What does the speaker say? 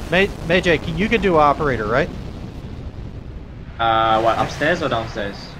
May J, you can do operator, right? What, upstairs or downstairs?